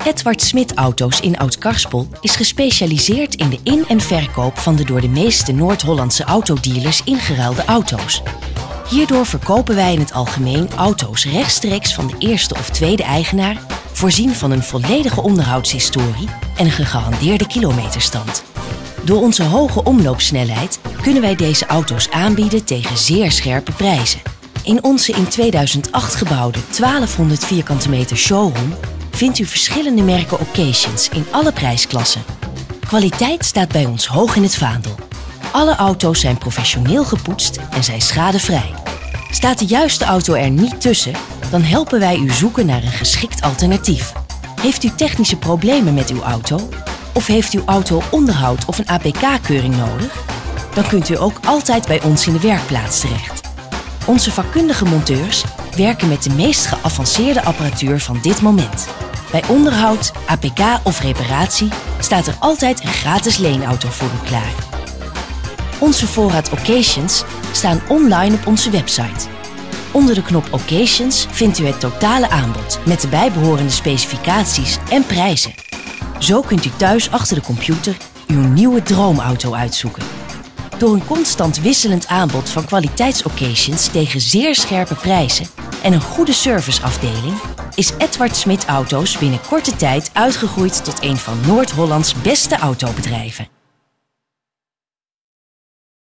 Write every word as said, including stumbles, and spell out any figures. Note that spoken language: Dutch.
Edward Smit Auto's in Oud-Karspel is gespecialiseerd in de in- en verkoop van de door de meeste Noord-Hollandse autodealers ingeruilde auto's. Hierdoor verkopen wij in het algemeen auto's rechtstreeks van de eerste of tweede eigenaar, voorzien van een volledige onderhoudshistorie en een gegarandeerde kilometerstand. Door onze hoge omloopsnelheid kunnen wij deze auto's aanbieden tegen zeer scherpe prijzen. In onze in tweeduizend acht gebouwde twaalfhonderd vierkante meter showroom vindt u verschillende merken occasions in alle prijsklassen. Kwaliteit staat bij ons hoog in het vaandel. Alle auto's zijn professioneel gepoetst en zijn schadevrij. Staat de juiste auto er niet tussen, dan helpen wij u zoeken naar een geschikt alternatief. Heeft u technische problemen met uw auto? Of heeft uw auto onderhoud of een A P K-keuring nodig? Dan kunt u ook altijd bij ons in de werkplaats terecht. Onze vakkundige monteurs werken met de meest geavanceerde apparatuur van dit moment. Bij onderhoud, A P K of reparatie staat er altijd een gratis leenauto voor u klaar. Onze voorraad occasions staan online op onze website. Onder de knop Occasions vindt u het totale aanbod met de bijbehorende specificaties en prijzen. Zo kunt u thuis achter de computer uw nieuwe droomauto uitzoeken. Door een constant wisselend aanbod van kwaliteitsoccasions tegen zeer scherpe prijzen en een goede serviceafdeling is Edward Smit Auto's binnen korte tijd uitgegroeid tot een van Noord-Hollands beste autobedrijven.